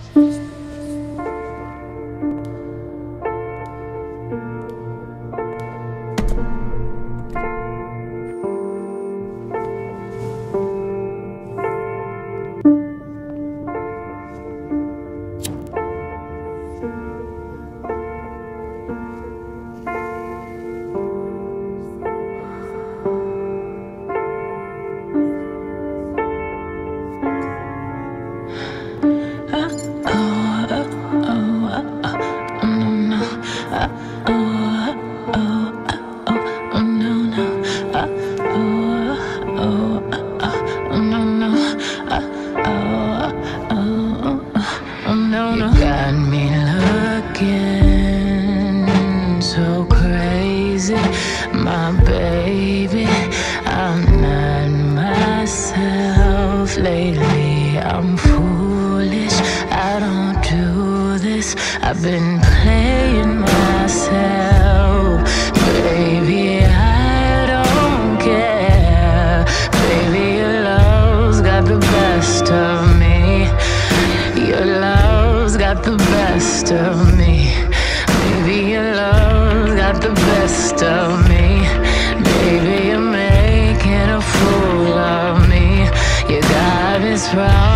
You got me looking so crazy, my baby. I'm not myself lately. I'm foolish, I don't do this. I've been playing myself, baby. I don't care, baby. Your love's got the best of me. Your love's got the best of me. Baby, your love's got the best of me. Baby, you're making a fool of me. You got me surrounded.